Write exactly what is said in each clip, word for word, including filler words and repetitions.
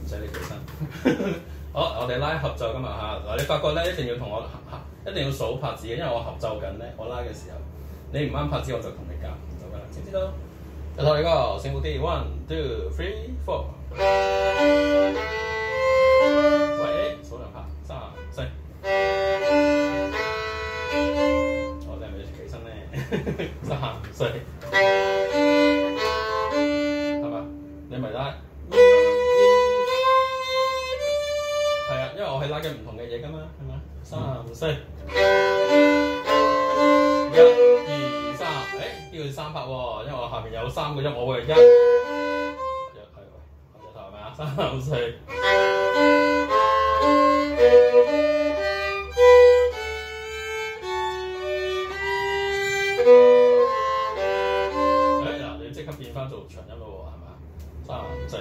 使你起身。好，我哋拉合奏今日嚇，嗱你發覺咧一定要同我一定要數拍子嘅，因為我合奏緊咧，我拉嘅時候，你唔啱拍子我就同你夾唔到㗎啦，知唔知道？就同你個成副啲 one two three four。喂，數兩拍，三四。我哋係咪要起身咧？三四，係嘛？你咪拉。係啊，因為我係拉緊唔同嘅嘢㗎嘛，係嘛？三四，一二三，誒呢個三拍喎，因為我下邊有三個音，我會係一，一係喎，我隻頭係咪啊？三四，誒嗱，你即刻變翻做長音咯喎，係嘛？三四。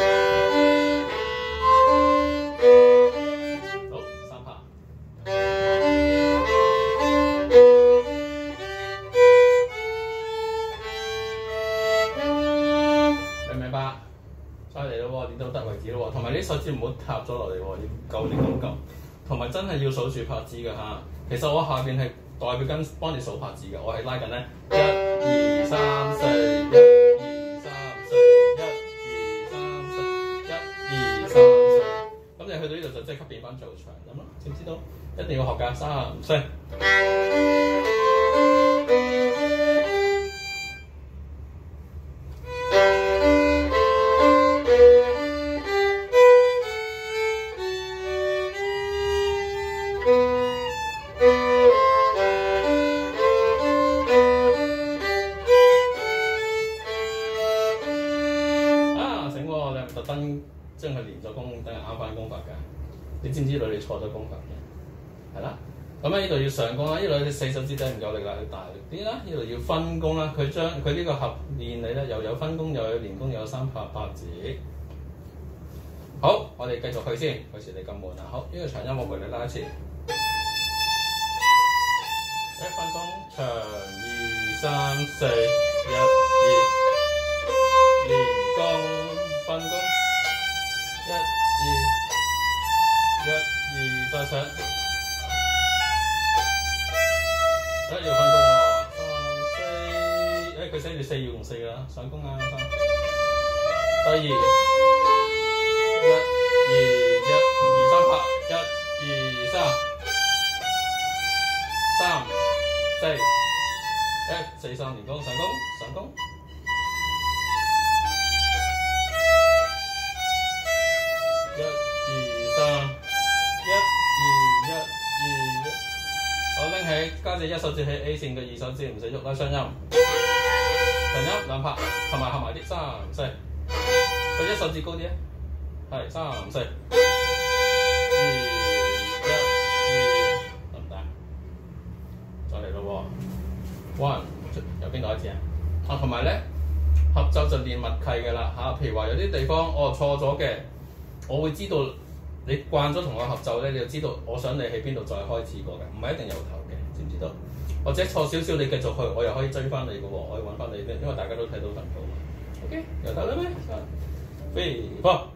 同埋啲手指唔好塌咗落嚟喎，要夠力咁撳，同埋真係要數住拍子㗎嚇。其實我下邊係代表緊幫你數拍子嘅，我係拉緊咧一二三四，一二三四，一二三四，一二三四。咁你去到呢度就即刻變翻做長音啦，知唔知道？一定要學㗎，三四。特登將佢練咗功，等人啱翻功法㗎。你知唔知道你錯咗功法嘅？係啦。咁咧呢度要上功啦，呢度你四手指仔唔夠力啦，要大力啲啦。呢度要分功啦，佢將佢呢個合練你咧又有分功又有連功又有三拍八字。好，我哋繼續去先，費事你咁悶啦。好，呢、這個長音我陪你拉一次。一分鐘長二三四一二連功。分功，一二，一二再上，一要分功喎，三四，誒佢寫住四要用四㗎啦，上功啊三，第二，一二一二三拍，一二三，三四，誒四三連功上功上功。一二三，一二一二一，好拎起，加隻一手指起 A 線嘅二手指唔使喐啦，雙音，長音兩拍，合埋合埋啲，三四，佢一手指高啲啊，係三四，二一二，得唔得？再嚟咯喎 ，one， 由邊度開始啊？啊，同埋咧合奏就練默契嘅啦嚇，譬如話有啲地方哦錯咗嘅。我會知道你慣咗同我合奏咧，你就知道我想你喺邊度再開始過嘅，唔係一定由頭嘅，知唔知道？或者錯少少你繼續去，我又可以追翻你嘅喎，我可以揾翻你嘅，因為大家都睇到份譜嘛。OK， 又得啦咩？飛波。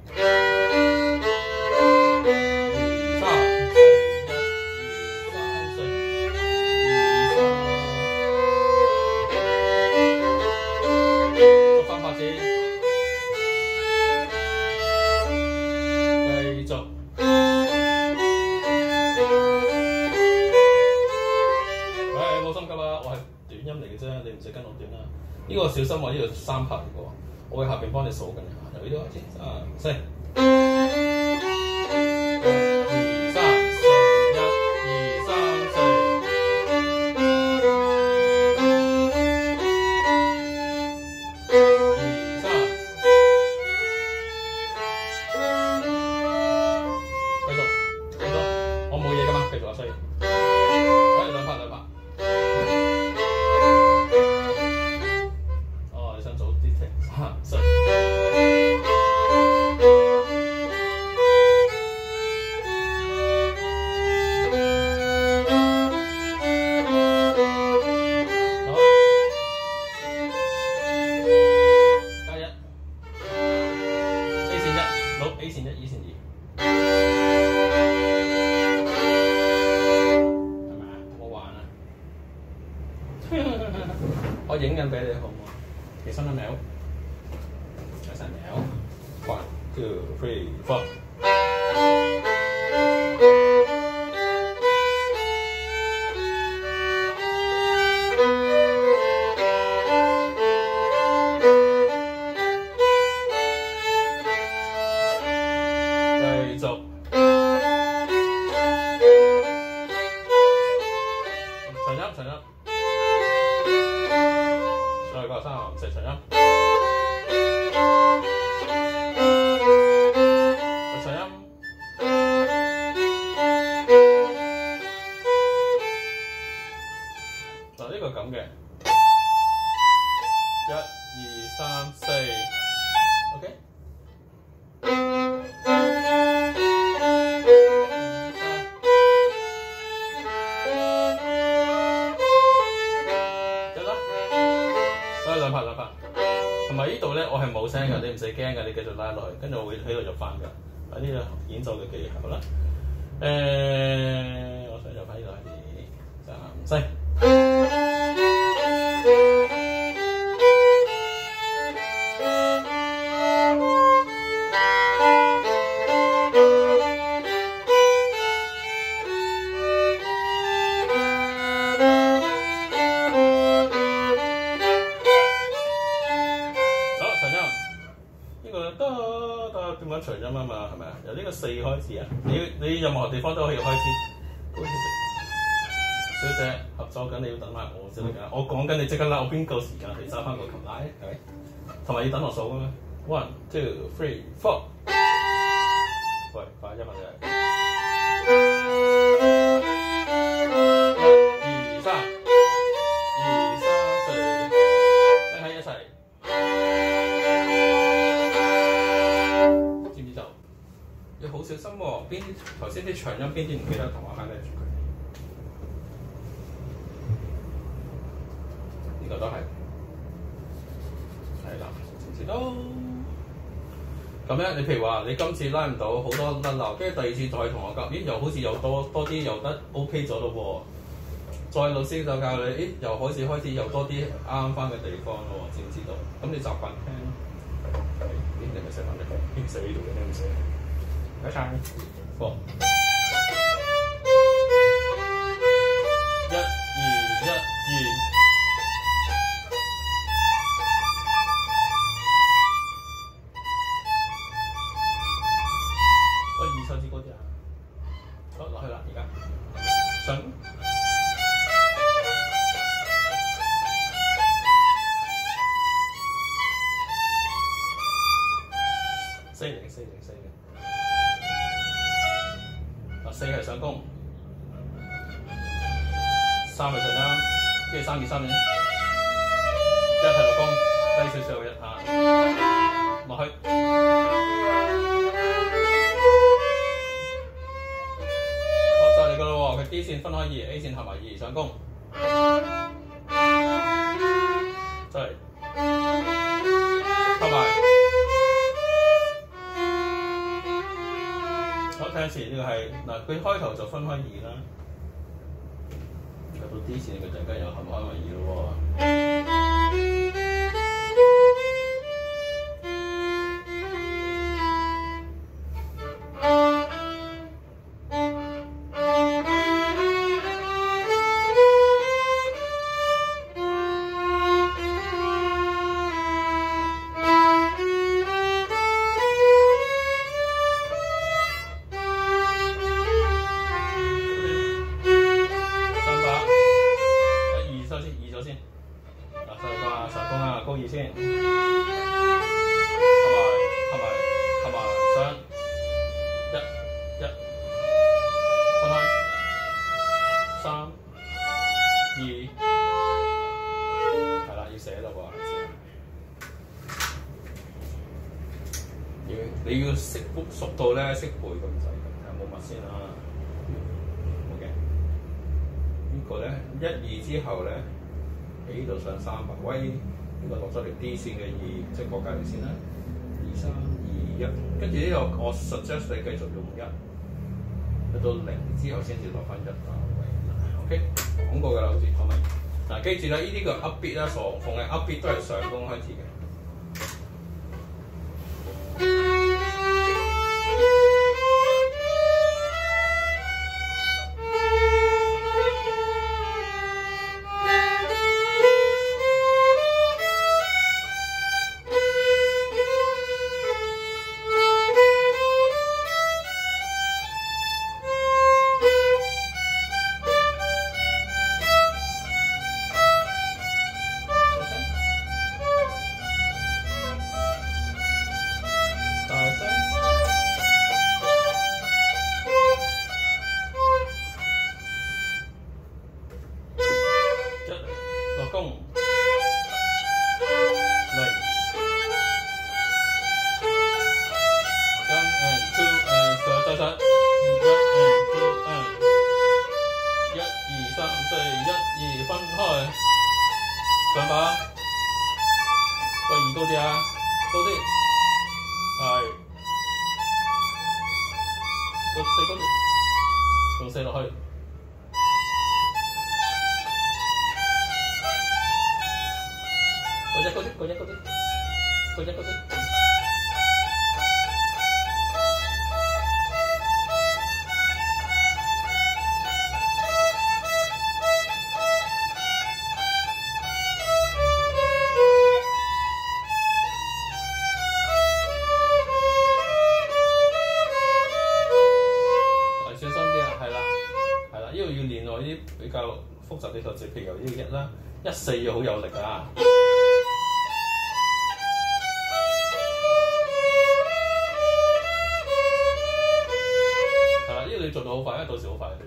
呢個小心喎，呢度三拍嚟嘅喎，我會下邊幫你數緊下，由呢度開始，三四，二三四，一二三四，二三，繼續繼續，我冇嘢㗎嘛，繼續啊，所以，誒兩拍兩拍。想早啲停，三四。 線一 E 線二，係咪啊？好玩啊！我影緊俾你好唔好？起身啦，苗，起身苗 ，one two three four。你唔使驚㗎，你繼續拉落去，跟住我會喺度入翻㗎。啊，呢個演奏嘅技巧啦。誒、呃，我想入翻呢度開始，三四。長音啊嘛，係咪啊？由呢個四開始啊，你你任何地方都可以開始。好似小姐合作緊，你要等埋我先得㗎。我講緊你即刻拉，我邊夠時間嚟揸翻個琴拉？係咪？同埋要等我數㗎嘛 ？One, two, three, four。喂，快一問你。一、二、三，二、三、四，拎喺一齊。要好小心喎、哦，邊啲頭先啲長音邊啲唔記得同我 highlight 住佢。呢、這個都係，係啦，次次都。咁咧，你譬如話你今次拉唔到好多甩漏，跟住第二次再同我夾，咦又好似又多多啲又得 OK 咗咯喎。再老師就教你，咦又開始開始又多啲啱翻嘅地方咯喎，知唔知道？咁你習慣聽咯。咦你咪寫翻嚟，邊寫呢度嘅？你唔寫？唔該晒。four。一、二、一、二。個二手指高啲啊！好，落去啦，而家上。四零四零四零。四係上弓，三係上音，跟住三二三零，一係落弓，低少少一下，落去。好就嚟㗎啦喎，佢 D 線分開二 ，A 線合埋二上弓，再嚟合埋。睇下先，呢個係嗱，佢開頭就分開二啦，入到 D 線佢陣間又合開埋二咯喎。高二先，合埋合埋合埋上一一分開三二，係啦，要寫咯喎，要你要識熟到咧，識背咁滯，有冇乜先啊？好嘅，呢個咧一二之後咧喺呢度上三百威。呢個落咗嚟 D 線嘅二，即係國家嚟先啦，二三二。 一，跟住呢個我 suggest 你繼續用一，去到零之後先至落翻一啊位。OK， 講過㗎啦，好似可唔可以？嗱，記住啦，呢啲個 upbeat 啦，傻紅嘅 upbeat 都係上弓開始嘅。上把個二高啲啊，高啲，係，個四高啲，仲四落去，個一高啲，個一高啲，個一高啲。比較複雜啲個字，譬如由呢個一啦，一四要好有力啊！係啦，呢個你做到好快，因為到時好快嘅。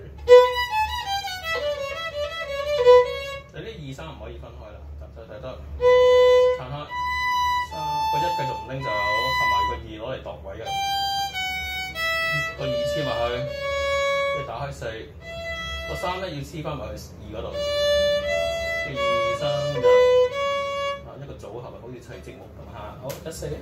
你啲二三唔可以分開啦，就就睇得撐開三個一繼續唔拎就有合埋個二攞嚟度位嘅，個二黐埋去，跟住打開四。個三咧要黐翻埋去二嗰度，跟住二三一，啊一個組合啊，好似砌積木咁嚇。好，一四，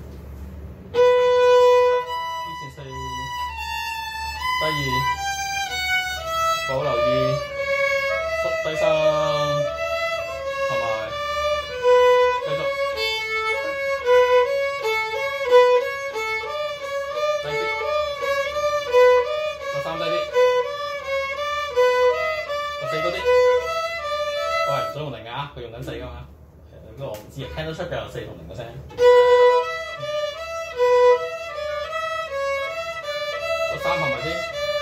依線四，低二，保留二，縮低三，同埋繼續低啲，個三低啲。四嗰啲，喂，所以用零啊，佢用緊四㗎嘛。誒，呢個我唔知啊，聽得出嘅有四同零嘅聲。個三合埋先。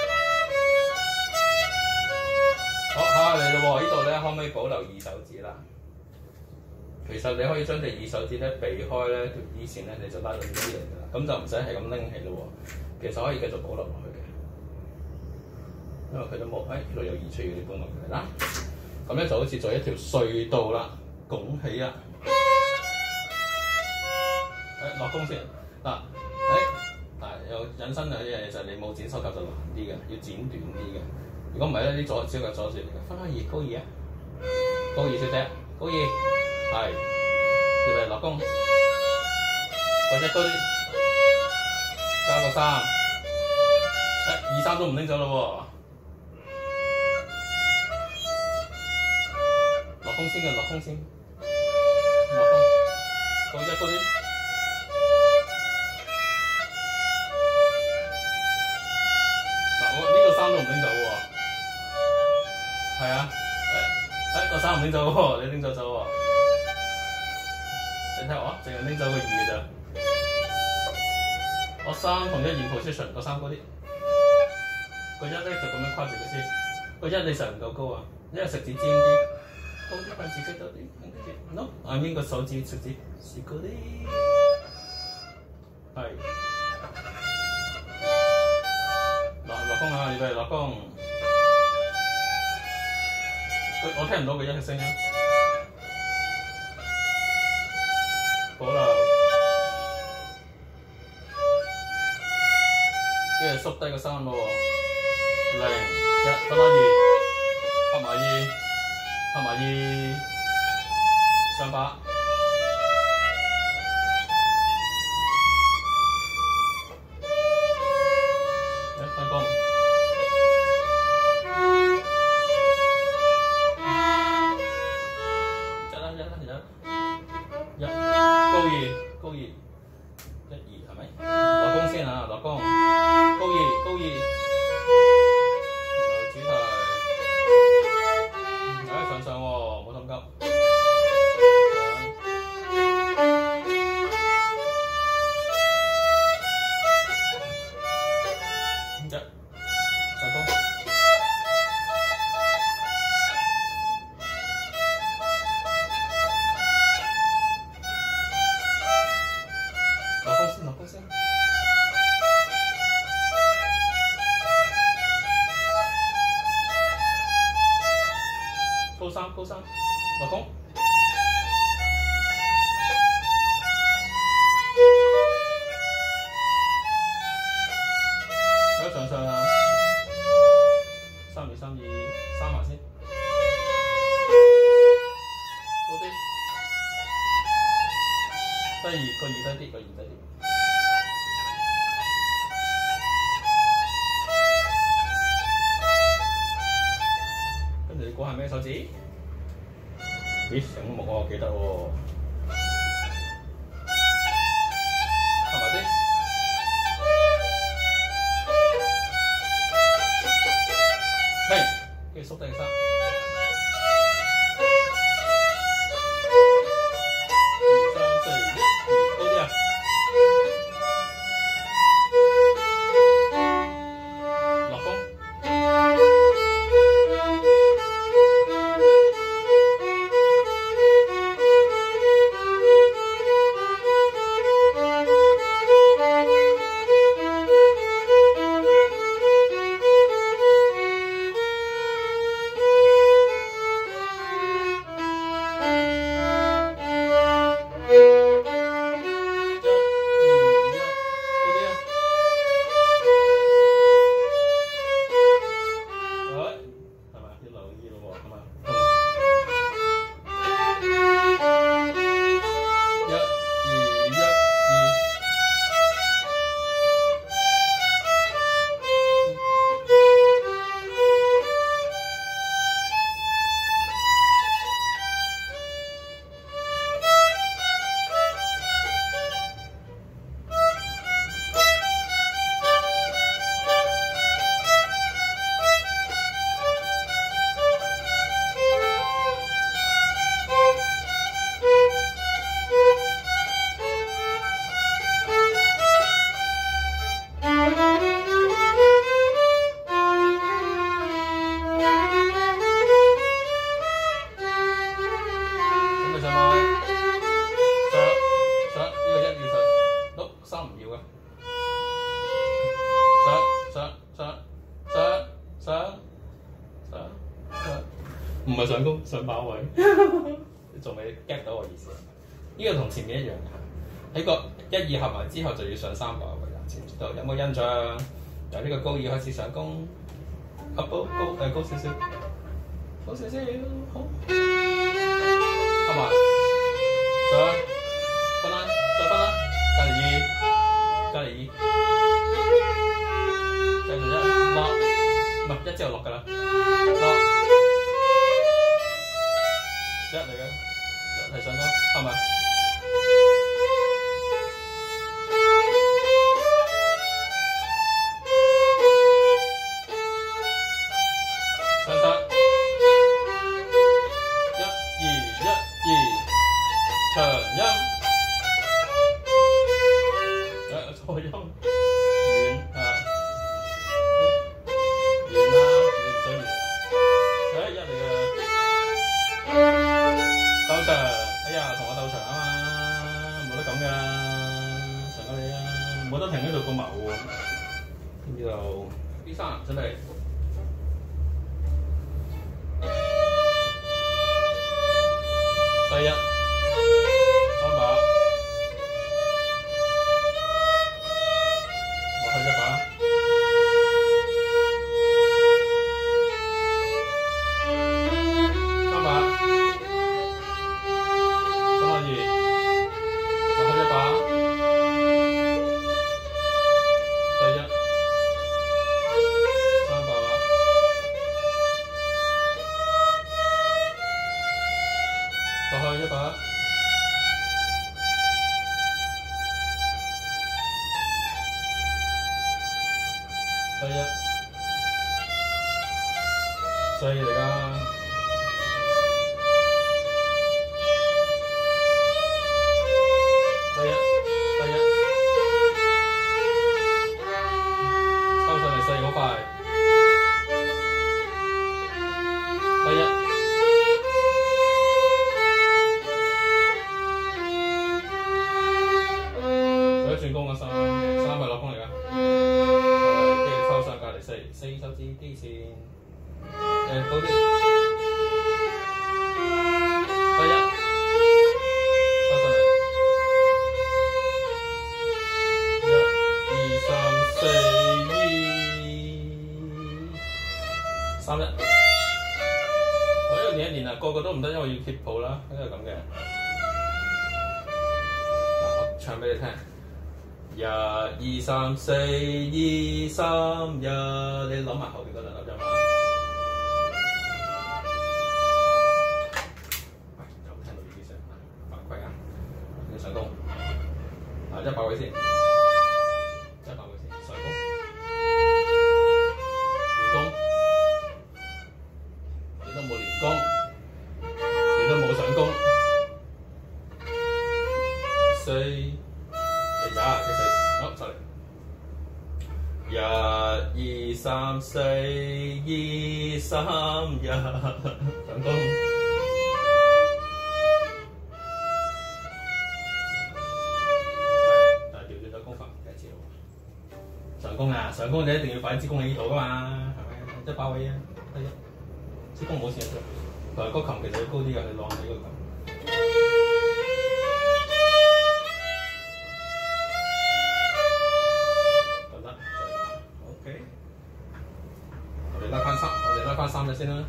好，下嚟咯喎，呢度咧可唔可以保留二手指啦？其實你可以將隻二手指咧避開咧條 E 線咧，你就拉到呢啲嚟㗎啦。咁就唔使係咁拎起咯喎。其實可以繼續保留落去嘅。因為佢都冇，誒呢度有二出要啲功能嘅啦，咁咧就好似做一條隧道啦，拱起啊！誒落弓先，嗱，誒嗱有引申有一樣嘢就係你冇剪手甲就難啲嘅，要剪短啲嘅。如果唔係咧，啲左小腳阻住嚟嘅。分開二高二啊，高二小姐，高二，係，要嚟落弓，個一高啲，加個三，誒二三都唔拎走咯喎。落弓先嘅，落弓先，落弓，高一高啲，嗱我呢個三都唔拎走喎，係啊，誒誒個三唔拎走喎，你拎走走喎，你睇我，淨係拎走個二嘅咋，我三同一現 position，個三高啲，個一咧就咁樣跨住佢先，個一你實唔夠高啊，因為食指尖啲。高啲份自己多啲，跟住 no， I mean 個手指食指試高啲，係落落弓啊！預備落弓，我聽唔到佢一嘅聲音，保留，跟住縮低個三喎，零一分開二，合埋二。合埋二上把， 三高三落弓。而家上上啊，三二三二三下先，高啲，低二個二低啲，個二低啲。跟住你估下咩手指？咦，醒目喎，記得喎。係咪先？係，跟住縮低個三。唔係上弓，上把位，你仲未 get 到我意思？呢、這個同前面一樣嘅，喺個一二合埋之後就要上三把位啦，知唔知道？有冇印象？由呢個高二開始上弓，合高高誒高少少，高少少，好，合埋，上，分啦，再分啦，隔離二，隔離二，繼續一落，唔係一之後落㗎啦，落。一嚟嘅，一係上弓，係咪？上三，一二一二，長音，誒錯音，遠啊，遠啦，你唔想遠啊？誒一嚟嘅。鬥長，哎呀，同我鬥長啊嘛，冇得咁噶，長過你啊，冇得停喺度個矛喎。呢度 B 三準備，第一三把，落去一把，三把。落去一把，第一，四嚟㗎，第一，第一，抽上嚟四好快，第一。轉弓嘅三，三係落弓嚟㗎，係跟住抽上隔離四，四手指基線，誒高啲， 三一。我呢個練一練啊，個個都唔得，因為要 keep 譜啦，呢個咁嘅。嗱，我唱俾你聽。一二三四二三一，你諗埋後邊嗰兩粒音啊。喂，有聽到呢啲聲，犯規啊！你上弓，啊一百位先，一百位先，上弓，連弓，你都冇連弓，你都冇上弓，四。呀，其實好，再嚟。一、二、三、四、二、三、一，上弓。但係調轉咗弓法，第一次喎。上弓啊，上弓你一定要擺支弓喺呢度噶嘛，係咪？一把位啊，得一。支弓冇線嘅，同埋個琴其實要高啲㗎，你晾起個琴。拉翻三，我哋拉翻三隻先啦。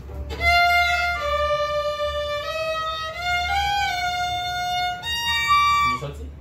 二手指，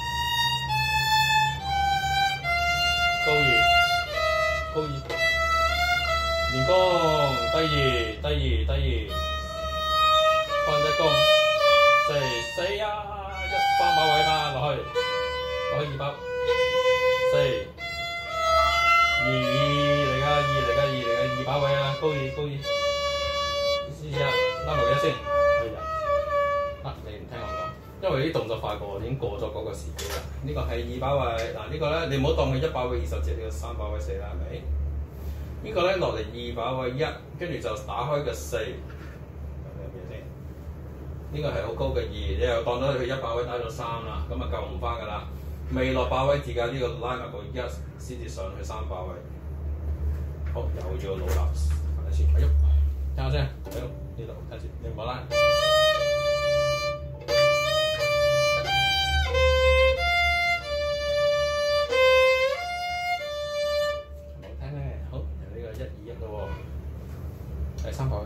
高二，高二，連弓，低二，低二，低二，放隻弓，四四啊，一三把位啦，落去，落去二把，四。二嚟㗎，二嚟㗎，二嚟㗎，二把位啊，高二高二，試試啊，拉埋一先，係啊，啊你唔聽我講，因為啲動作快過，已經過咗嗰個時機啦。呢個係二把位，嗱、這個、呢個咧你唔好當佢一把位二十隻，呢個三把位四啦，係咪？呢個咧落嚟二把位一，跟住就打開個四，咁有咩先？呢個係好高嘅二，你又當咗佢一把位打到三啦，咁啊救唔翻㗎啦。未落把位字㗎，呢、這個拉埋個一先至上去三把位。好，有咗個老衲，睇先，哎呦，聽下先，喺度呢度睇住，你唔好拉。冇聽咧，好，由呢個一二一咯喎，第三把位。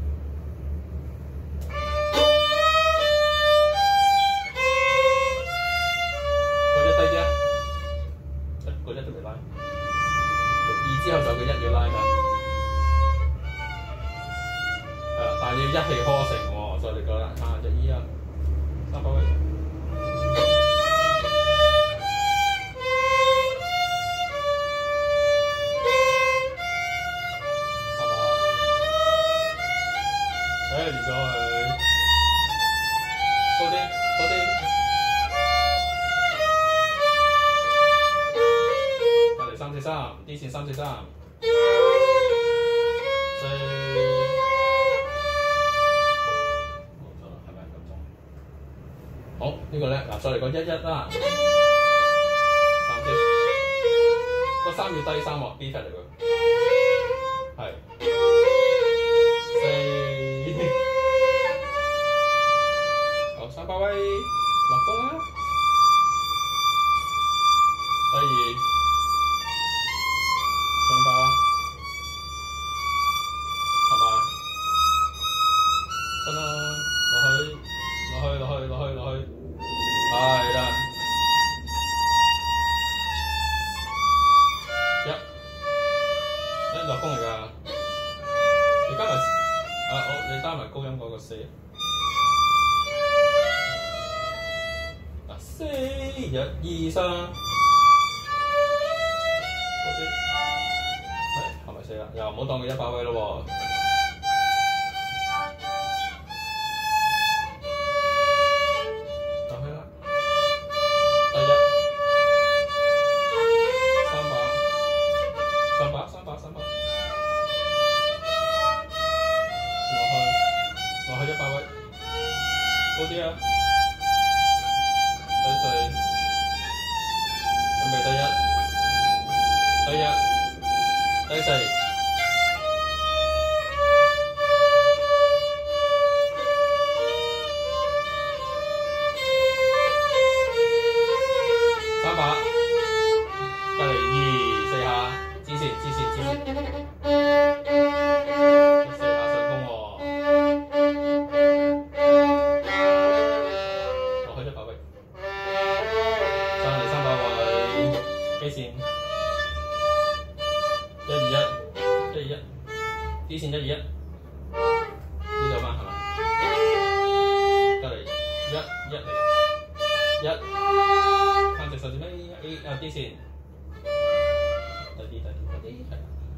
之後就有個一要拉㗎，係啦，但係要一氣呵成喎，所以你覺得啊，隻 E 啊，三把位，係嘛？誒，練咗佢，高啲，高啲。三四三，D 線三四三，四，冇錯啦，係咪咁多？好，這個、呢個咧，嗱，再嚟個一一啦，三 D， 個三要低三喎 ，B flat 嚟㗎，係，四，好，三把位，落弓啦，第二。上把，係咪？得啦，落去，落去，落去，落去，落去，係啦。一，一落弓嚟㗎。你加埋，啊好，你加埋高音嗰個四。嗱，四一二三。係啦，又唔好當佢一把位咯喎。落去啦，第一，三把，三把，三把，三把，落去，落去一把位，高啲啊，第四，準備第一，第一。第四，三把，隔離二四下，支線支線支線。 D 線一二一，呢度嘛係咪？隔離一一嚟，一撐直手指尾 A 啊 D 線，低啲低啲低啲係，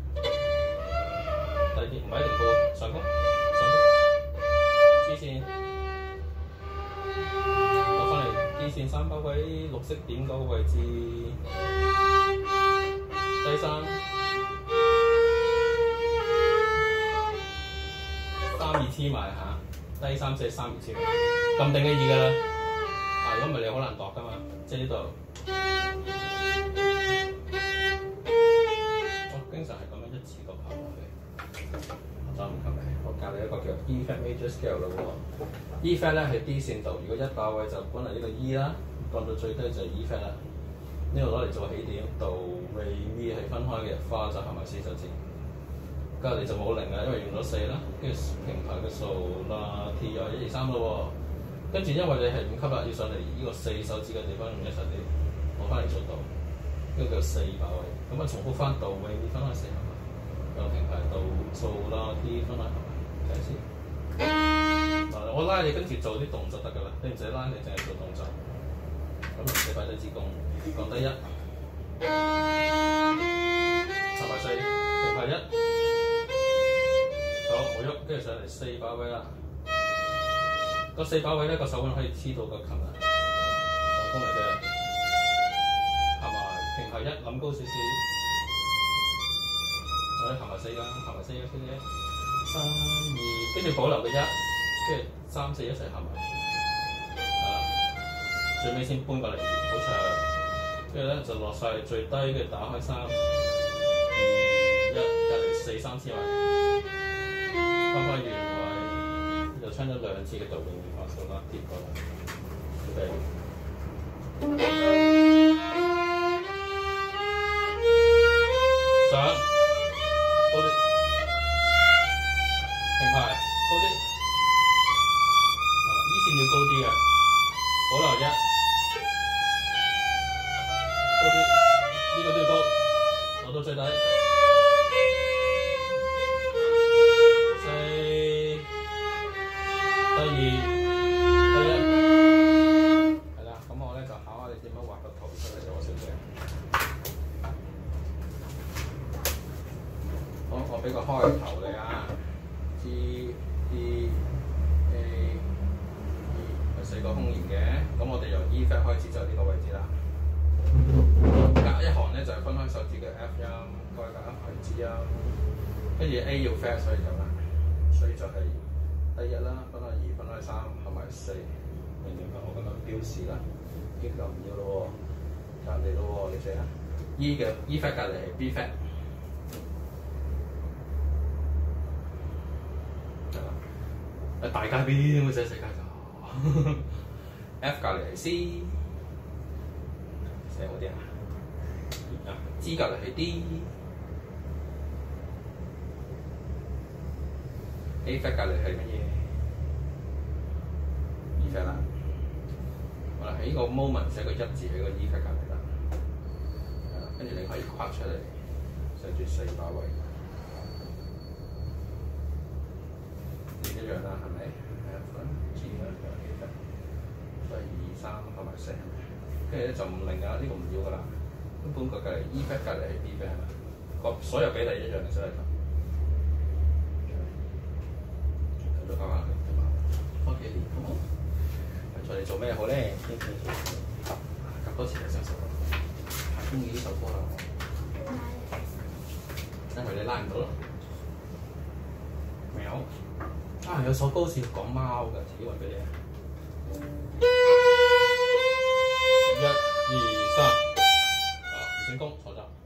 低啲唔係一定高，上高上高 G 線，落翻嚟 D 線三把位，綠色點嗰個位置，低三。三二黐埋嚇，低三四三二黐埋，咁定嘅二㗎啦。啊，如果唔係你好難度㗎嘛，即係呢度。我經常係咁樣一次過拍落去。我走唔及你，我教你一個叫 E flat major scale 咯喎。E flat 咧係 D 線度，如果一把位就本嚟呢個 E 啦，降到最低就係 E flat 啦。呢度攞嚟做起點，度 re mi 係分開嘅，花就行埋四手指。隔離就冇零啦，因為用咗四啦，跟住平排嘅數啦 ，T 又一二三咯喎。跟住因為你係五級啦，要上嚟呢個四手指嘅地方用一手指攞翻嚟做到，呢個叫四把位。咁啊重複翻度 re mi 分開四係嘛，又平排度數啦 T 分開係嘛，睇下先。嗱我拉你跟住做啲動作得㗎啦，你唔使拉，你淨係做動作。咁你擺低支弓，降低一，插埋四，平排一。好，冇喐，跟住上嚟四把位啦。個四把位咧，個手腕可以黐到個琴啊，上弓嚟嘅，合埋平排一，諗高少少，再合埋四㗎，合埋四嘅小姐，三二，跟住保留個一，跟住三四一齊合埋，啊，最尾先搬過嚟，好長，跟住咧就落晒最低，跟住打開三二一，隔離四三黐埋。翻返原位，就唱咗兩次嘅度永發數啦，跌過啦，準備。上，高啲，平排，高啲。啊，依線要高啲嘅，保留一，高啲，呢、這個都要高，攞到最底。第二，第一，係啦，咁我咧就考下你點樣畫個圖出嚟喎，小姐。好，我俾個開頭你啊 ，G D A E 係四個空弦嘅，咁我哋由 E flat 開始就呢個位置啦。隔一行咧就係分開手指嘅 F 音，再隔一行 G 音，跟住 A 要 flat 所以咁啦，所以就係、是。第一啦，分開二，分開三，合埋四，明唔明白我咁樣標示啦？已經就唔要咯喎，隔離咯喎，你寫啊 ？E 嘅 E flat 隔離係 B flat， 係啦。誒大街邊會寫世界就 F 隔離係 C， 寫好啲啊。啊 G 隔離係 D。A flat 隔離係乜嘢 ？E flat 啦。好啦，喺呢個 moment 寫個一字喺個 E flat 隔離啦。係啦，跟住你可以跨出嚟，寫住四把位。一樣啦，係咪 ？F 啦 ，G 啦，又 A flat。所以二三合埋四，跟住咧就唔零㗎，呢、這個唔要㗎啦。根本個隔離 E flat 隔離係 B flat 係咪？個所有比例一樣嘅，所以。多幾年好冇？再嚟做咩好咧？夾多錢就成熟啦。太中意呢首歌啦，因為你拉唔到咯。喵！啊，有首歌好似講貓㗎，自己揾俾你啊！一、二、三，啊，唔成功，錯咗。